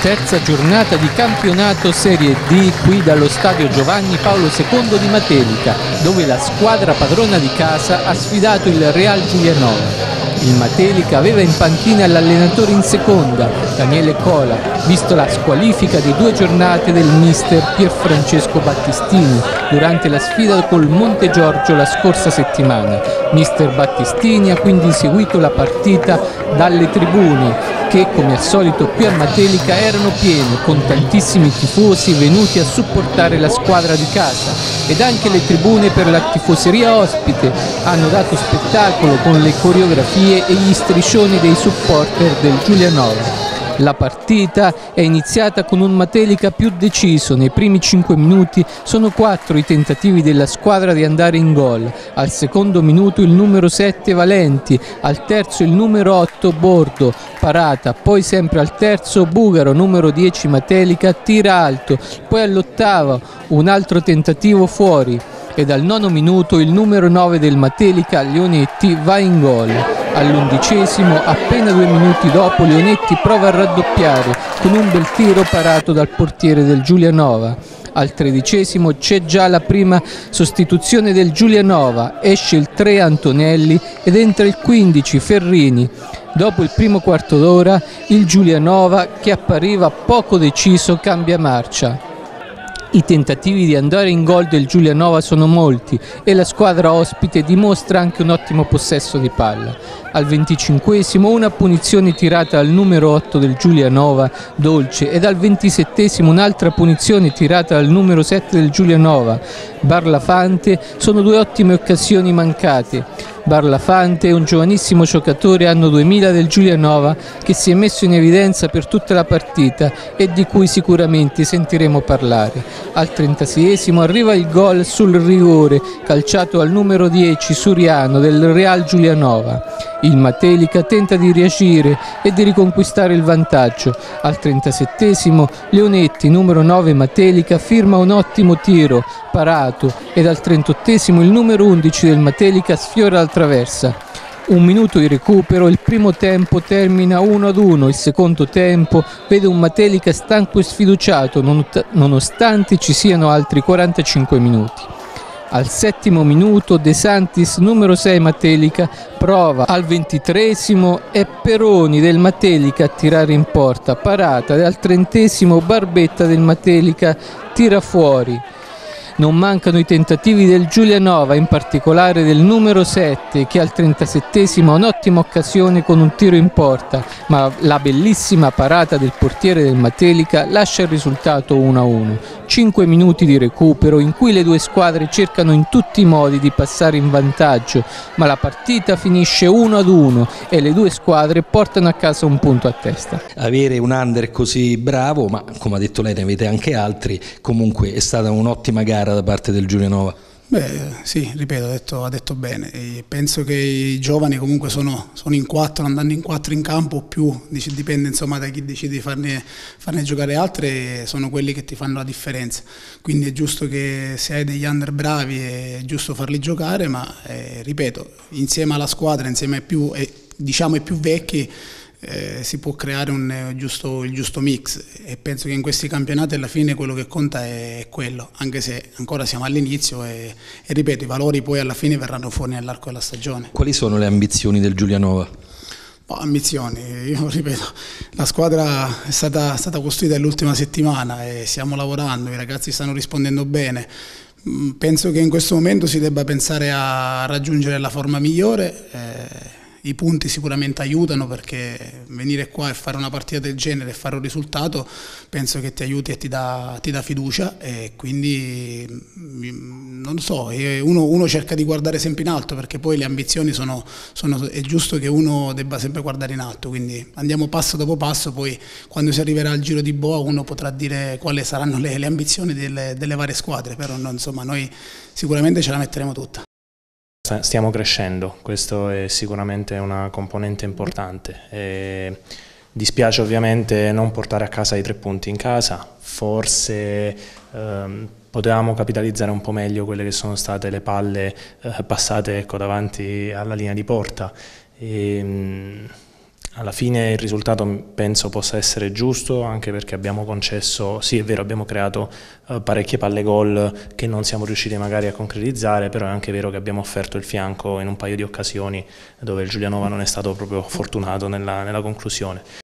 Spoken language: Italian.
Terza giornata di campionato Serie D qui dallo stadio Giovanni Paolo II di Matelica, dove la squadra padrona di casa ha sfidato il Real Giulianova. Il Matelica aveva in panchina l'allenatore in seconda, Daniele Cola, visto la squalifica di 2 giornate del mister Pierfrancesco Battistini durante la sfida col Montegiorgio la scorsa settimana. Mister Battistini ha quindi seguito la partita dalle tribune, che come al solito qui a Matelica erano piene, con tantissimi tifosi venuti a supportare la squadra di casa, ed anche le tribune per la tifoseria ospite hanno dato spettacolo con le coreografie e gli striscioni dei supporter del Giulianova. La partita è iniziata con un Matelica più deciso. Nei primi 5 minuti sono 4 i tentativi della squadra di andare in gol. Al secondo minuto il numero 7 Valenti, al terzo il numero 8 Bordo, parata, poi sempre al terzo Bugaro, numero 10 Matelica, tira alto, poi all'ottavo un altro tentativo fuori, ed al nono minuto il numero 9 del Matelica, Leonetti, va in gol. All'11°, appena 2 minuti dopo, Leonetti prova a raddoppiare con un bel tiro parato dal portiere del Giulianova. Al 13° c'è già la prima sostituzione del Giulianova, esce il 3 Antonelli ed entra il 15 Ferrini. Dopo il primo quarto d'ora il Giulianova, che appariva poco deciso, cambia marcia. I tentativi di andare in gol del Giulianova sono molti e la squadra ospite dimostra anche un ottimo possesso di palla. Al 25° una punizione tirata al numero 8 del Giulianova, Dolce, ed al 27° un'altra punizione tirata al numero 7 del Giulianova, Barlafante. Sono 2 ottime occasioni mancate. Barlafante è un giovanissimo giocatore anno 2000 del Giulianova che si è messo in evidenza per tutta la partita e di cui sicuramente sentiremo parlare. Al 36° arriva il gol sul rigore calciato al numero 10 Suriano del Real Giulianova. Il Matelica tenta di reagire e di riconquistare il vantaggio. Al 37° Leonetti, numero 9 Matelica, firma un ottimo tiro parato, ed al 38° il numero 11 del Matelica sfiora la traversa. 1 minuto di recupero, il primo tempo termina 1-1, il secondo tempo vede un Matelica stanco e sfiduciato nonostante ci siano altri 45 minuti. Al 7° minuto De Santis, numero 6 Matelica, prova. Al 23° è Peroni del Matelica a tirare in porta, parata, e al 30° Barbetta del Matelica tira fuori. Non mancano i tentativi del Giulianova, in particolare del numero 7, che al 37° ha un'ottima occasione con un tiro in porta, ma la bellissima parata del portiere del Matelica lascia il risultato 1-1. 5 minuti di recupero in cui le 2 squadre cercano in tutti i modi di passare in vantaggio, ma la partita finisce 1-1 e le 2 squadre portano a casa un punto a testa. Avere un under così bravo, ma come ha detto lei ne avete anche altri, comunque è stata un'ottima gara da parte del Giulianova. Beh, sì, ripeto, ha detto bene. E penso che i giovani comunque sono in 4, andando in 4 in campo o più, dipende insomma da chi decide di farne giocare altre, sono quelli che ti fanno la differenza. Quindi è giusto che se hai degli under bravi è giusto farli giocare, ma ripeto, insieme alla squadra, insieme ai più vecchi, si può creare il giusto mix, e penso che in questi campionati alla fine quello che conta è quello, anche se ancora siamo all'inizio e ripeto, i valori poi alla fine verranno fuori nell'arco della stagione. Quali sono le ambizioni del Giulianova? Ambizioni, io ripeto, la squadra è stata costruita l'ultima settimana e stiamo lavorando, i ragazzi stanno rispondendo bene. Penso che in questo momento si debba pensare a raggiungere la forma migliore. I punti sicuramente aiutano, perché venire qua e fare una partita del genere e fare un risultato penso che ti aiuti e ti dà fiducia, e quindi non so, uno cerca di guardare sempre in alto, perché poi le ambizioni è giusto che uno debba sempre guardare in alto, quindi andiamo passo dopo passo, poi quando si arriverà al Giro di Boa uno potrà dire quali saranno le ambizioni delle varie squadre, però insomma noi sicuramente ce la metteremo tutta. Stiamo crescendo, questo è sicuramente una componente importante. Dispiace ovviamente non portare a casa i 3 punti in casa, forse potevamo capitalizzare un po' meglio quelle che sono state le palle passate davanti alla linea di porta. Alla fine il risultato penso possa essere giusto, anche perché abbiamo concesso, sì è vero, abbiamo creato parecchie palle gol che non siamo riusciti magari a concretizzare, però è anche vero che abbiamo offerto il fianco in un paio di occasioni dove il Giulianova non è stato proprio fortunato nella conclusione.